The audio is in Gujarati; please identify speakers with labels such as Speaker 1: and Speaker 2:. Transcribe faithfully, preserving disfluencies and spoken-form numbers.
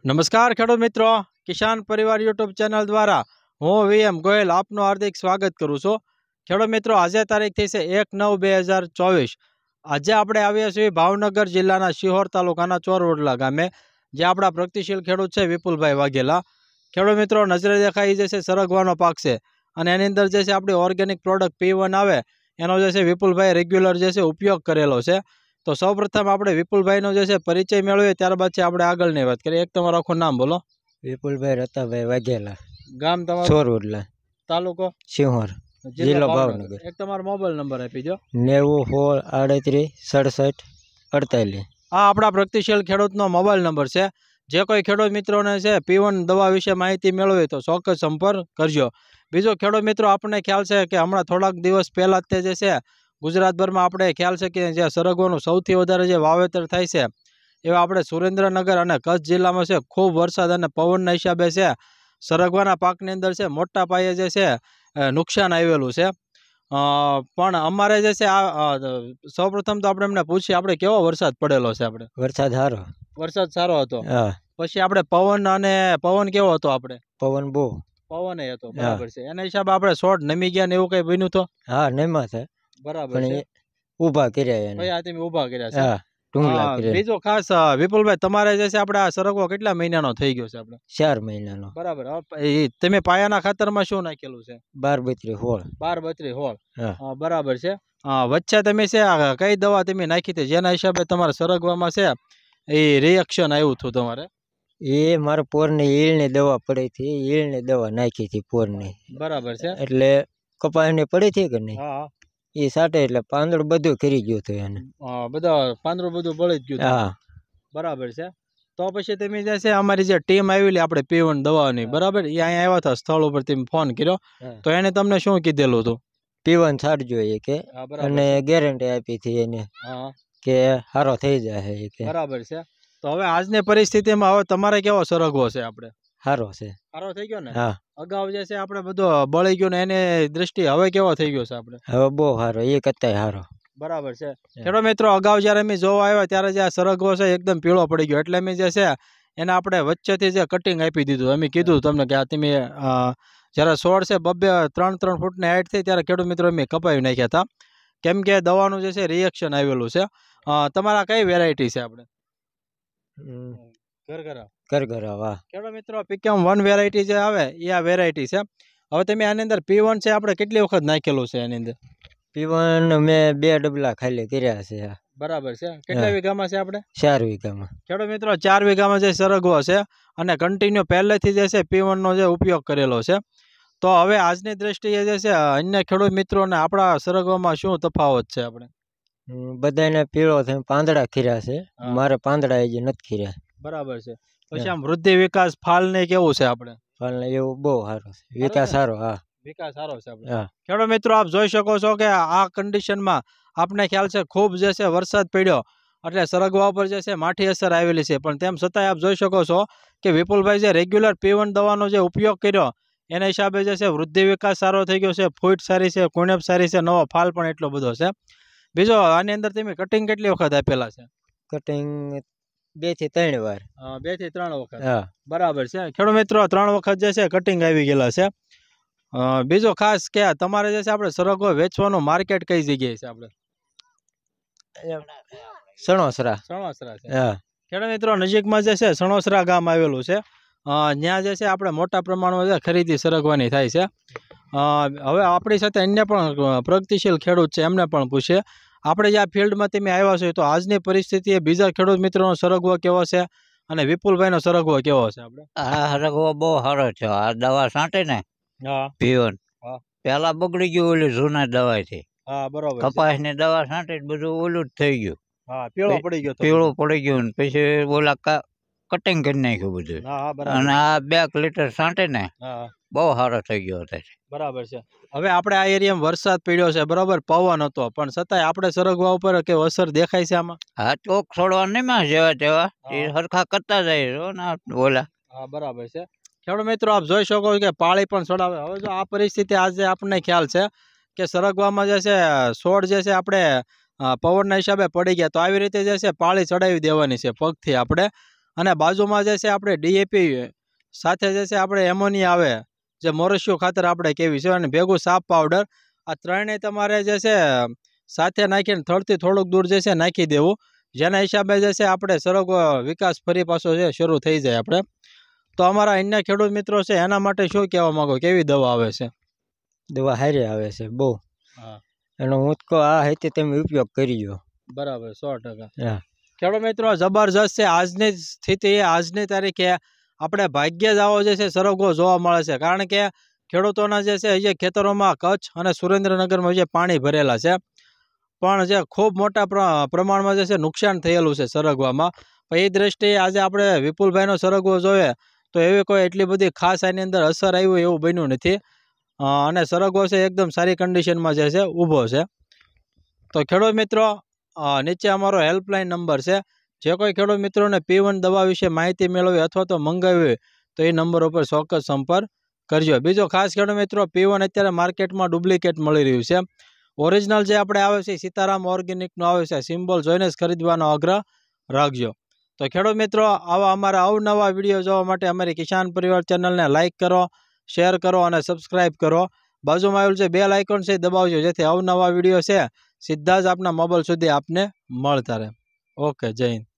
Speaker 1: નમસ્કાર ખેડૂત મિત્રો, કિસાન પરિવાર યુટ્યુબ ચેનલ દ્વારા હું વીએમ ગોયલ આપનું હાર્દિક સ્વાગત કરું છું। ખેડૂત મિત્રો, આજે તારીખ થઈ છે એક નવ બે હજાર ચોવીસ। આજે આપણે આવ્યા છીએ ભાવનગર જિલ્લાના શિહોર તાલુકાના ચોરવડલા ગામે, જે આપણા પ્રગતિશીલ ખેડૂત છે વિપુલભાઈ વાઘેલા। ખેડૂત મિત્રો, નજરે દેખાઈ જે છે સરગવાનો પાક છે, અને એની અંદર જે છે આપણી ઓર્ગેનિક પ્રોડક્ટ પી વન આવે એનો જે છે વિપુલભાઈ રેગ્યુલર જે છે ઉપયોગ કરેલો છે। તો સૌપ્રથમ આપણે વિપુલભાઈનો જે છે પરિચય મેળવીએ, ત્યારબાદ છે આપણે આગળની વાત કરીએ। એક તમારું આખું નામ બોલો।
Speaker 2: વિપુલભાઈ રતાભાઈ વાઘેલા,
Speaker 1: ગામ તમારું?
Speaker 2: ચોરવડલા,
Speaker 1: તાલુકો?
Speaker 2: સિંહોર, જિલ્લો ભાવનગર।
Speaker 1: એક તમારો મોબાઈલ નંબર આપી દો।
Speaker 2: નેવું સોળ આડત્રીસ સડસઠ અડતાલીસ।
Speaker 1: આ આપણા પ્રગતિશીલ ખેડૂતનો મોબાઈલ નંબર છે। જે કોઈ ખેડૂત મિત્રોને છે પી વન દવા વિશે માહિતી મેળવી તો ચોક્કસ સંપર્ક કરજો। બીજો ખેડૂત મિત્રો, આપણને ખ્યાલ છે કે હમણાં થોડાક દિવસ પહેલા જ તે જે છે ગુજરાતભરમાં આપણે ખ્યાલ છે કે જે સરગવાનું સૌથી વધારે જે વાવેતર થાય છે એવા આપણે સુરેન્દ્રનગર અને કચ્છ જિલ્લામાં છે ખૂબ વરસાદ અને પવનના હિસાબે છે સરગવાના પાકની અંદર છે મોટા પાયે જે છે નુકસાન આવેલું છે। પણ અમારે જે છે આ સૌપ્રથમ તો આપણે એમને પૂછીએ, આપણે કેવો વરસાદ પડેલો છે? આપણે
Speaker 2: વરસાદ સારો,
Speaker 1: વરસાદ સારો હતો।
Speaker 2: હા,
Speaker 1: પછી આપણે પવન અને પવન કેવો હતો? આપણે
Speaker 2: પવન બહુ
Speaker 1: પવન હતો, બરાબર છે। એના હિસાબે આપણે શોર્ટ નમી ગયા ને એવું કઈ બન્યું તો?
Speaker 2: હા, નેમા છે,
Speaker 1: બરાબર
Speaker 2: પણ
Speaker 1: છે।
Speaker 2: એ ઊભા કર્યા એને,
Speaker 1: ભાઈ આ તમે ઊભા કર્યા છે।
Speaker 2: હા, ટુંગલા
Speaker 1: હા,
Speaker 2: કર્યા।
Speaker 1: બીજો ખાસ વિપુલભાઈ, તમારે જે છે આપણે આ સરગવો કેટલા મહિનાનો થઈ ગયો છે? આપણે
Speaker 2: ચાર મહિનાનો।
Speaker 1: બરાબર। હવે એ તમે પાયાના ખાતરમાં શું નાખેલું છે?
Speaker 2: બાર બત્રીસ સોળ।
Speaker 1: બાર બત્રીસ સોળ,
Speaker 2: હા,
Speaker 1: બરાબર છે। વચ્ચે તમે છે આ કઈ દવા તમે નાખી હતી જેના હિસાબે તમારા સરગવામાં છે એ રિએક્શન આવ્યું હતું તમારે?
Speaker 2: એ મારે પોરની ઈળની દવા પડી હતી, ઈળની દવા નાખી હતી પોરની।
Speaker 1: બરાબર છે।
Speaker 2: એટલે કપાસની પડી હતી કે નહીં,
Speaker 1: હા,
Speaker 2: એ સાટે એટલે પાંદડું બધું કરી ગયું હતું એને,
Speaker 1: બધા પાંદડું બધું બળી જ ગયું હતું।
Speaker 2: હા,
Speaker 1: બરાબર છે। તો પછી તમે જે છે અમારી જે ટીમ આવેલી આપણે પી વન દવાની, બરાબર, એ અહીંયા આવ્યા હતા સ્થળ ઉપર, તમે ફોન કર્યો તો એને તમને શું કીધેલું હતું?
Speaker 2: પીવન છાડજો એ કે,
Speaker 1: હા, બરાબર
Speaker 2: અને
Speaker 1: છે।
Speaker 2: ગેરંટી આપી હતી એને
Speaker 1: હા,
Speaker 2: કે સારો થઈ જાય એ કે,
Speaker 1: બરાબર છે। તો હવે આજની પરિસ્થિતિમાં હવે તમારે કેવો સરગવો છે? આપણે
Speaker 2: સારો છે,
Speaker 1: સારો થઈ ગયો ને?
Speaker 2: હા,
Speaker 1: અગાઉ જે છે આપણે બધો બળી ગયો ને એની દ્રષ્ટિએ હવે કેવો થઈ ગયો છે? આપણે
Speaker 2: હવે બહુ સારો, એ કરતાય સારો।
Speaker 1: બરાબર છે। ખેડૂત મિત્રો, અગાઉ જયારે અમે જોવા આવ્યા ત્યારે જે આ સરગવો છે એકદમ પીળો પડી ગયો, એટલે અમે જે છે એને આપણે વચ્ચેથી જે કટિંગ આપી દીધું। અમે કીધું તમને કે આ તમે જયારે છોડ છે બબ્બે ત્રણ ત્રણ ફૂટની હાઈટ થઈ ત્યારે ખેડૂત મિત્રો અમે કપાવી નાખ્યા હતા, કેમ કે દવાનું જે છે રિએક્શન આવેલું છે। તમારા કઈ વેરાયટી છે? આપણે ઘરઘરા
Speaker 2: ઘરઘરા, વાહ।
Speaker 1: ખેડૂત મિત્રો, પીકેમ વન વેરાયટી જે આવે એ આ વેરાયટી છે। હવે તમે આની અંદર પી વન છે આપણે કેટલી વખત નાખેલું છે એની અંદર?
Speaker 2: પીવન મેં બે ડબલા ખાલી કર્યા છે।
Speaker 1: બરાબર છે। કેટલા વીઘામાં છે? આપણે
Speaker 2: ચાર વીઘામાં।
Speaker 1: ખેડૂત મિત્રો, ચાર વીઘામાં જે સરગવો છે અને કન્ટિન્યુ પહેલેથી જે છે પી વન નો જે ઉપયોગ કરેલો છે। તો હવે આજની દ્રષ્ટિએ જે છે અન્ય ખેડૂત મિત્રોને આપણા સરગવામાં શું તફાવત છે? આપણે
Speaker 2: બધાને પીળો થઈ પાંદડા ખીર્યા છે, મારે પાંદડા હજી નથી ખીર્યા।
Speaker 1: બરાબર છે। પછી આમ વૃદ્ધિ વિકાસ ફાલ ને કેવું છે? આપણે
Speaker 2: ફળ ને એવું બહુ સારું છે, વિકાસ સારો, હા,
Speaker 1: વિકાસ સારો છે આપણે।
Speaker 2: હા,
Speaker 1: ખેડૂત મિત્રો, આપ જોઈ શકો છો કે આ કન્ડિશનમાં આપને ખ્યાલ છે ખૂબ જે છે વરસાદ પડ્યો એટલે સરગવા ઉપર જે છે માઠી અસર આવેલી છે, પણ તેમ છતાંય આપ જોઈ શકો છો કે વિપુલભાઈ જે રેગ્યુલર પી વન દવાનો જે ઉપયોગ કર્યો એના હિસાબે જે છે વૃદ્ધિ વિકાસ સારો થઈ ગયો છે, ફૂટ સારી છે, કુણેપ સારી છે, નવો ફાલ પણ એટલો બધો છે। બીજો, આની અંદર તમે કટિંગ કેટલી વખત આપેલા છે?
Speaker 2: કટિંગ બે થી ત્રણ વાર,
Speaker 1: બે થી ત્રણ વખત,
Speaker 2: હા,
Speaker 1: બરાબર છે। ખેડૂત મિત્રો, ત્રણ વખત જે છે કટિંગ આવી ગયેલા છે। બીજો ખાસ કે તમારે જે છે આપણે સરગવો વેચવાનું માર્કેટ કઈ જગ્યાએ છે? આપણે
Speaker 2: સણોસરા,
Speaker 1: સણોસરા છે।
Speaker 2: હા,
Speaker 1: ખેડૂત મિત્રો, નજીકમાં જે છે સણોસરા ગામ આવેલું છે, ત્યાં જે છે આપણે મોટા પ્રમાણમાં જે ખરીદી સરગવાની થાય છે। હવે આપણી સાથે અન્ય પણ પ્રગતિશીલ ખેડૂત છે, એમને પણ પૂછીએ, આપણે જે આ ફિલ્ડમાં તમે આવ્યા છો તો આજની પરિસ્થિતિએ બીજા ખેડૂત મિત્રોનો સરગવો કેવો છે અને વિપુલભાઈનો સરગવો કેવો છે? આપણે
Speaker 3: આ સરગવો બહુ સારો છે। આ દવા છાંટે ને
Speaker 1: હા,
Speaker 3: પીવન,
Speaker 1: હા,
Speaker 3: પેલા બગડી ગયું ઓલી જૂના દવાથી,
Speaker 1: હા, બરોબર છે।
Speaker 3: કપાસની દવા છાંટે બધું ઓલું જ થઈ ગયું,
Speaker 1: હા, પીળો પડી ગયો તો
Speaker 3: પીળું પડી ગયું, ને પછી ઓલા કટિંગ કરી નાખ્યું બધું,
Speaker 1: હા, હા, બરાબર।
Speaker 3: અને આ બે લીટર છાંટે ને
Speaker 1: હા,
Speaker 3: બહુ સારો થઈ ગયો હતો।
Speaker 1: બરાબર છે। હવે આપણે આ એરિયામાં વરસાદ પડ્યો છે, બરાબર, પવન હતો, પણ છતાંય આપણે સરગવા ઉપર કે અસર દેખાય છે આમાં?
Speaker 3: હા, ચોક છોડવા નહીં માં જેવા તેવા એ
Speaker 1: હા,
Speaker 3: સરખા કરતા જાય ને ઓલા,
Speaker 1: હા, બરાબર છે। ખેડૂત મિત્રો, આપ જોઈ શકો છો કે પાળી પણ ચડાવે। હવે જો આ પરિસ્થિતિ આજે આપણને ખ્યાલ છે કે સરગવામાં જે છે છોડ જે છે આપણે પવનના હિસાબે પડી ગયા, તો આવી રીતે જે છે પાળી ચડાવી દેવાની છે પગથી આપણે, અને બાજુમાં જે છે આપણે ડીએપી સાથે જે છે આપણે એમોનિયા આવે જે મોરસિયો ખાતર આપણે કેવી છે અને ભેગું સાપ પાવડર આ ત્રણેય તમારે જે છે સાથે નાખીને થડથી થોડુંક દૂર જે છે નાખી દેવું જેના હિસાબે જે છે આપણે સરગવો વિકાસ ફરી પાછો છે શરૂ થઈ જાય આપણે તો અમારા અન્ય ખેડૂત મિત્રો છે એના માટે શું કહેવા માંગો કેવી દવા આવે છે
Speaker 2: દવા હારી આવે છે બહુ
Speaker 1: હા
Speaker 2: એનો હું તો કહું આ રીતે તમે ઉપયોગ કરજો
Speaker 1: બરાબર સો ટકા
Speaker 2: હા
Speaker 1: ખેડૂત મિત્રો જબરજસ્ત છે આજની સ્થિતિ આજની તારીખે આપણે ભાગ્ય જ આવો જે છે સરગવો જોવા મળે છે કારણ કે ખેડૂતોના જે છે જે ખેતરોમાં કચ્છ અને સુરેન્દ્રનગરમાં જે પાણી ભરેલા છે પણ જે ખૂબ મોટા પ્રમાણમાં જે છે નુકસાન થયેલું છે સરગવામાં પણ એ દ્રષ્ટિએ આજે આપણે વિપુલભાઈનો સરગવો જોઈએ તો એવી કોઈ એટલી બધી ખાસ આની અંદર અસર આવ્યું એવું બન્યું નથી અને સરગવો છે એકદમ સારી કન્ડિશનમાં જે છે ઊભો છે તો ખેડૂત મિત્રો નીચે અમારો હેલ્પલાઇન નંબર છે જે કોઈ ખેડૂત મિત્રોને પી વન દવા વિશે માહિતી મેળવવી અથવા તો મંગાવવી તો એ નંબર ઉપર ચોક્કસ સંપર્ક કરજો બીજો ખાસ ખેડૂત મિત્રો પી વન અત્યારે માર્કેટમાં ડુપ્લિકેટ મળી રહ્યું છે ઓરિજિનલ જે આપણે આવે છે સીતારામ ઓર્ગેનિકનું આવે છે સિમ્બોલ જોઈને જ ખરીદવાનો આગ્રહ રાખજો તો ખેડૂત મિત્રો આવા અમારા અવનવા વિડીયો જોવા માટે અમારી કિસાન પરિવાર ચેનલને લાઇક કરો શેર કરો અને સબસ્ક્રાઇબ કરો બાજુમાં આવેલું છે બેલ આઇકોન છે દબાવજો જેથી અવનવા વિડીયો છે સીધા જ આપના મોબાઈલ સુધી આપને મળતા રહે ઓકે જય હિન્દ